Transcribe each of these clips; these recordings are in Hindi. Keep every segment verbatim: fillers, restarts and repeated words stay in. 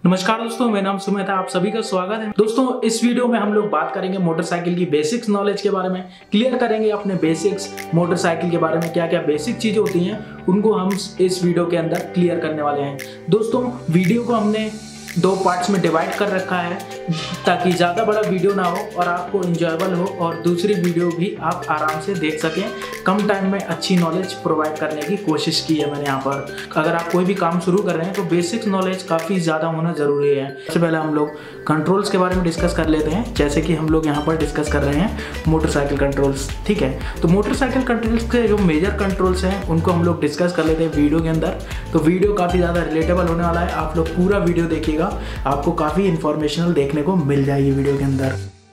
नमस्कार दोस्तों, मेरा नाम सुमित है। आप सभी का स्वागत है। दोस्तों, इस वीडियो में हम लोग बात करेंगे मोटरसाइकिल की बेसिक्स नॉलेज के बारे में। क्लियर करेंगे अपने बेसिक्स मोटरसाइकिल के बारे में, क्या क्या बेसिक चीजें होती हैं उनको हम इस वीडियो के अंदर क्लियर करने वाले हैं। दोस्तों, वीडियो को हमने दो पार्ट्स में डिवाइड कर रखा है ताकि ज़्यादा बड़ा वीडियो ना हो और आपको इंजॉयबल हो और दूसरी वीडियो भी आप आराम से देख सकें। कम टाइम में अच्छी नॉलेज प्रोवाइड करने की कोशिश की है मैंने यहाँ पर। अगर आप कोई भी काम शुरू कर रहे हैं तो बेसिक नॉलेज काफ़ी ज़्यादा होना ज़रूरी है। सबसे पहले हम लोग कंट्रोल्स के बारे में डिस्कस कर लेते हैं, जैसे कि हम लोग यहाँ पर डिस्कस कर रहे हैं मोटरसाइकिल कंट्रोल्स। ठीक है, तो मोटरसाइकिल कंट्रोल्स के जो मेजर कंट्रोल्स हैं उनको हम लोग डिस्कस कर लेते हैं वीडियो के अंदर। तो वीडियो काफ़ी ज़्यादा रिलेटेबल होने वाला है, आप लोग पूरा वीडियो देखिएगा, आपको काफी इंफॉर्मेशनल देखने को मिल जाएगी वीडियो के अंदर।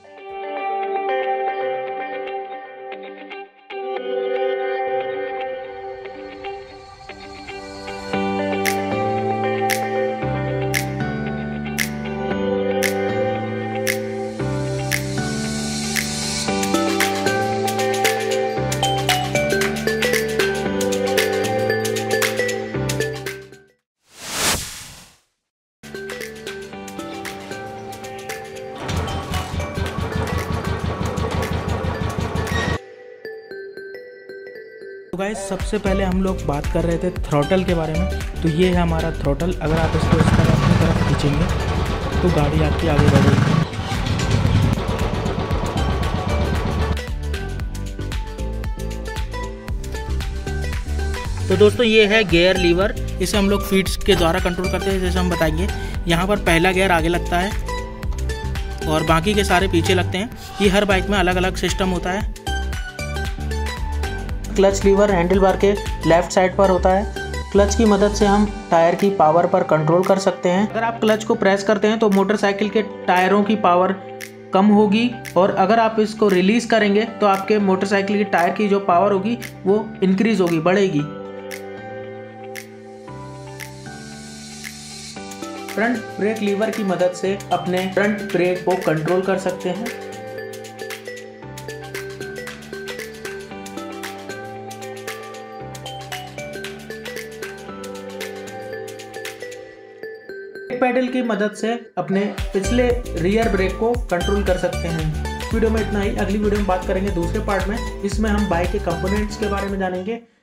तो गाइस, सबसे पहले हम लोग बात कर रहे थे थ्रॉटल के बारे में। तो ये है हमारा थ्रॉटल। अगर आप इसको इस तरह अपनी तरफ खींचेंगे तो गाड़ी आपकी आगे बढ़ेगी। तो दोस्तों, ये है गियर लीवर। इसे हम लोग फीट्स के द्वारा कंट्रोल करते हैं, जैसे हम बताएंगे। यहाँ पर पहला गियर आगे लगता है और बाकी के सारे पीछे लगते हैं। ये हर बाइक में अलग अलग सिस्टम होता है। क्लच लीवर हैंडल बार के लेफ्ट साइड पर होता है। क्लच की मदद से हम टायर की पावर पर कंट्रोल कर सकते हैं। अगर आप क्लच को प्रेस करते हैं तो मोटरसाइकिल के टायरों की पावर कम होगी, और अगर आप इसको रिलीज करेंगे तो आपके मोटरसाइकिल की टायर की जो पावर होगी वो इंक्रीज होगी, बढ़ेगी। फ्रंट ब्रेक लीवर की मदद से अपने फ्रंट ब्रेक को कंट्रोल कर सकते हैं। पैडल की मदद से अपने पिछले रियर ब्रेक को कंट्रोल कर सकते हैं। वीडियो में इतना ही। अगली वीडियो में बात करेंगे दूसरे पार्ट में। इसमें हम बाइक के कंपोनेंट्स के बारे में जानेंगे।